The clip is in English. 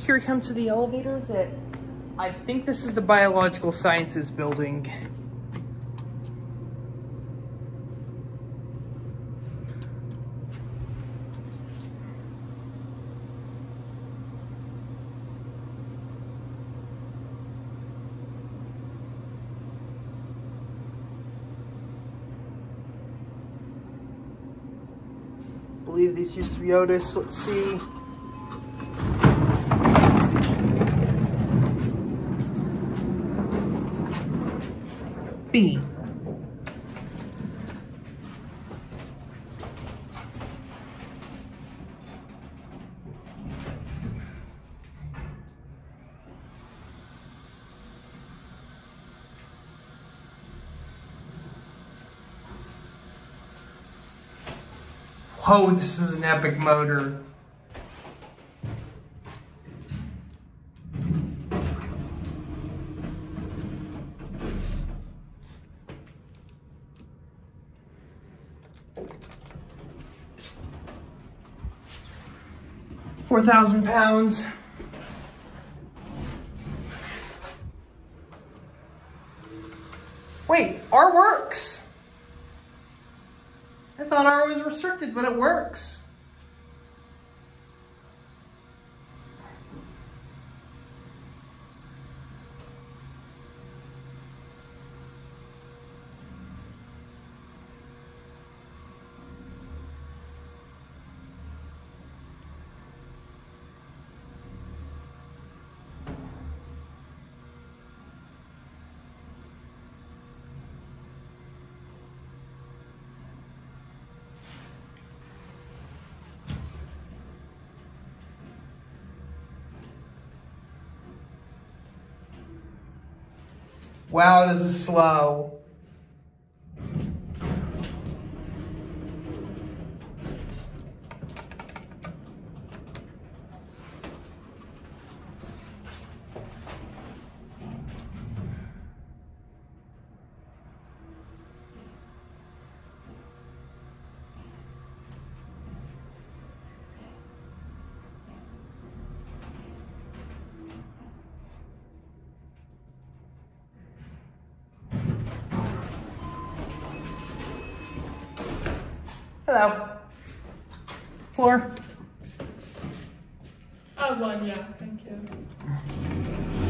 Here we come to the elevators at, I think this is the Biological Sciences building. I believe these used to be Otis. Let's see. B. Whoa, this is an epic motor. £4,000. Wait, R works. I thought R was restricted, but it works. Wow, this is slow. Hello. Floor. One, yeah, thank you.